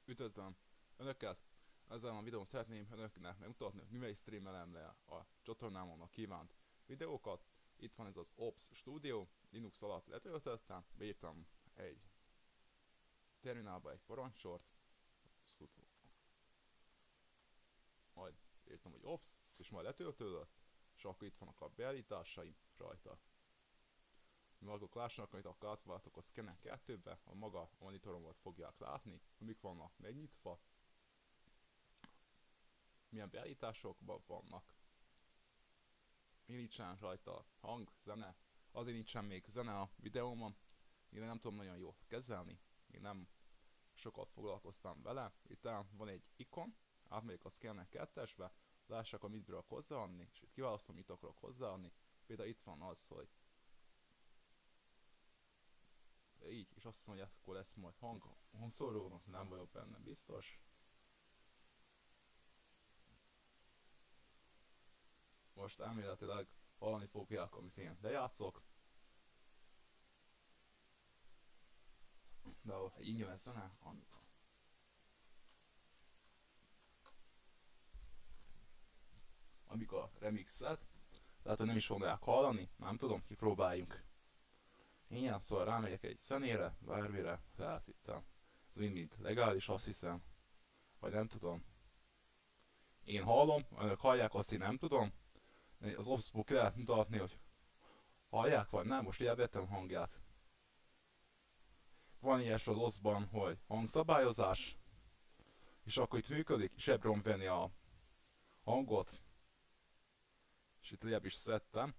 Üdvözlöm Önöket! Ezzel a videón szeretném Önöknek megmutatni, hogy mivel is streamelem le a csatornámon a kívánt videókat. Itt van ez az Ops Studio, Linux alatt letöltöttem, beírtam egy terminálba egy parancsort, majd írtam, hogy Ops, és majd letöltődött, és akkor itt vannak a beállításaim rajta. Mivel akkor lássanak, amit akkor átváltok a Scanner 2-be, a maga monitoromat fogják látni, amik vannak megnyitva, milyen beállításokban vannak. Még nincsen rajta hang, zene, azért nincsen még zene a videómon, még nem tudom nagyon jól kezelni, még nem sokat foglalkoztam vele. Itt van egy ikon, átmegyek a Scanner 2-esbe, lássák, amit bírok hozzáadni, és itt kiválasztom, mit akarok hozzáadni. Például itt van az, hogy így, és azt mondja, hogy akkor lesz majd hangszórónak, nem vagyok benne biztos. Most elméletileg hallani fogják, amit én lejátszok. De ha ingyenes zene, amikor a remixet, tehát hogy nem is fogják hallani, nem tudom, kipróbáljunk. Ingyen, szóval rámegyek egy zenére, bármire, tehát itt ez mind legális, azt hiszem, vagy nem tudom. Én hallom, önök hallják, azt én nem tudom. Az Opsból ki lehet mutatni, hogy hallják, vagy nem, most elvettem hangját. Van ilyes az Opsban, hogy hangszabályozás, és akkor itt működik, és ebből venni a hangot, és itt lejjebb is szedtem.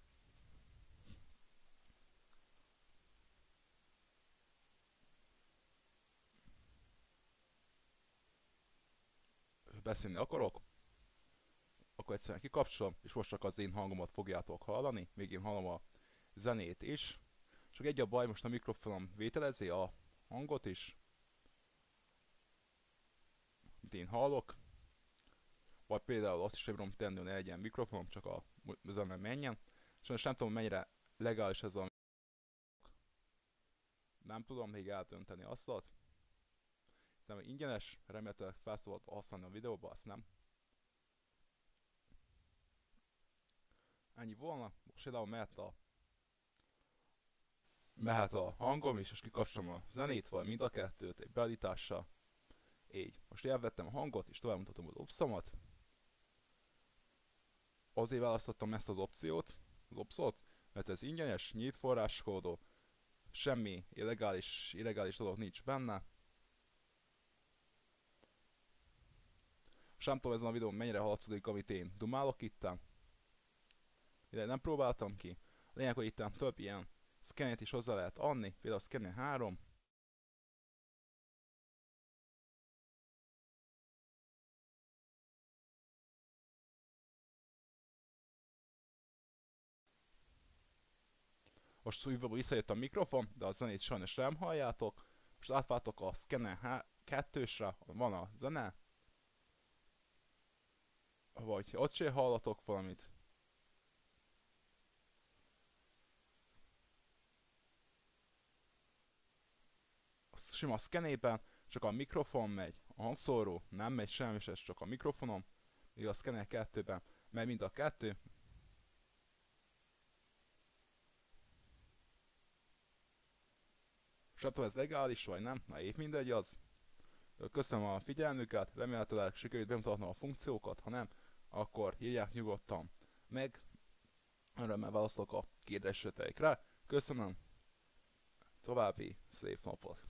Beszélni akarok, akkor egyszerűen kikapcsolom, és most csak az én hangomat fogjátok hallani, még én hallom a zenét is. Csak egy a baj, most a mikrofonom vételezi a hangot is, amit én hallok, vagy például azt is tudom tenni, hogy ne legyen mikrofonom, csak a zene menjen. És most nem tudom, mennyire legális ez a... Nem tudom még eldönteni azt. Nem ingyenes, remélhetőleg felszabad használni a videóba, azt nem. Ennyi volna, most például mehet a hangom is, és kikapcsolom a zenét, vagy mind a kettőt egy beállítással. Így. Most elvettem a hangot, és tovább mutatom az opszomat. Azért választottam ezt az opciót, az opszot, mert ez ingyenes, nyílt forráskódó, semmi illegális dolog nincs benne. És nem tudom ezen a videón mennyire hallatszik, amit én dumálok itten. Ide nem próbáltam ki. A lényeg, hogy itten több ilyen szkennet is hozzá lehet adni, például a Scanner 3. Most újból visszajött a mikrofon, de a zenét sajnos nem halljátok. Most átváltok a Scanner 2-sre, van a zene. Vagy ott se hallatok valamit. A sima szkenében csak a mikrofon megy, a hangszóró nem megy semmi se, csak a mikrofonom. Míg a Scanner 2-ben megy mind a kettő. És attól ez legális vagy nem? Na épp mindegy az. Köszönöm a figyelmüket, remélhetőleg sikerült bemutatnom a funkciókat, ha nem, akkor írják nyugodtan meg. Örömmel válaszolok a kérdéseteikre. Köszönöm, további szép napot!